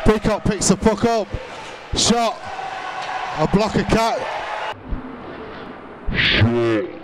Peacock picks the puck up. Shot. A blocker cat. Shot.